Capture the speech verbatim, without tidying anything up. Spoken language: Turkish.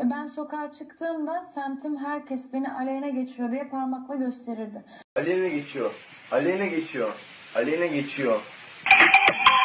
Ve ben sokağa çıktığımda semtim herkes beni aleyhine geçiyor diye parmakla gösterirdi. Aleyhine geçiyor, aleyhine geçiyor, aleyhine geçiyor.